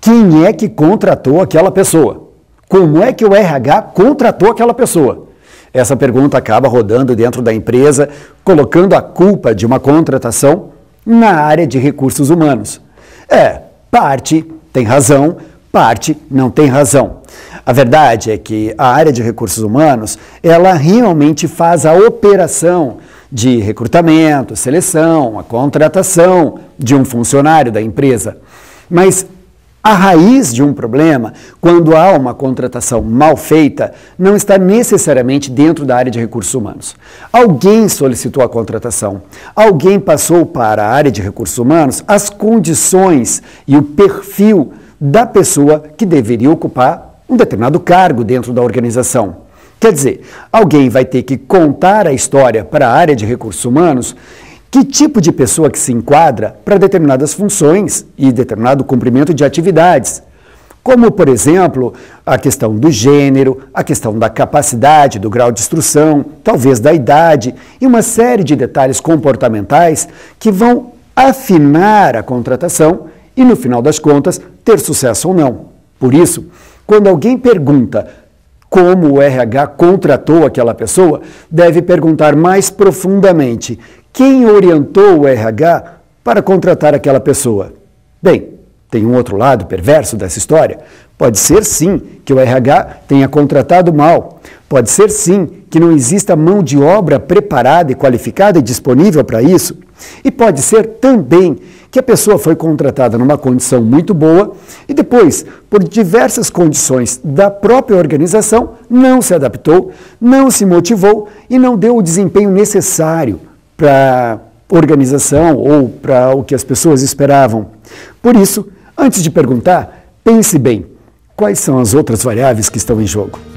quem é que contratou aquela pessoa? Como é que o RH contratou aquela pessoa? Essa pergunta acaba rodando dentro da empresa, colocando a culpa de uma contratação na área de recursos humanos. Parte tem razão, parte não tem razão. A verdade é que a área de recursos humanos, ela realmente faz a operação de recrutamento, seleção, a contratação de um funcionário da empresa. Mas a raiz de um problema, quando há uma contratação mal feita, não está necessariamente dentro da área de recursos humanos. Alguém solicitou a contratação, alguém passou para a área de recursos humanos as condições e o perfil da pessoa que deveria ocupar um determinado cargo dentro da organização. Quer dizer, alguém vai ter que contar a história para a área de recursos humanos que tipo de pessoa que se enquadra para determinadas funções e determinado cumprimento de atividades. Como, por exemplo, a questão do gênero, a questão da capacidade, do grau de instrução, talvez da idade e uma série de detalhes comportamentais que vão afinar a contratação e, no final das contas, ter sucesso ou não. Por isso, quando alguém pergunta como o RH contratou aquela pessoa, deve perguntar mais profundamente quem orientou o RH para contratar aquela pessoa. Bem, tem um outro lado perverso dessa história. Pode ser sim que o RH tenha contratado mal. Pode ser sim que não exista mão de obra preparada e qualificada e disponível para isso. E pode ser também que a pessoa foi contratada numa condição muito boa e depois, por diversas condições da própria organização, não se adaptou, não se motivou e não deu o desempenho necessário para a organização ou para o que as pessoas esperavam. Por isso, antes de perguntar, pense bem, quais são as outras variáveis que estão em jogo?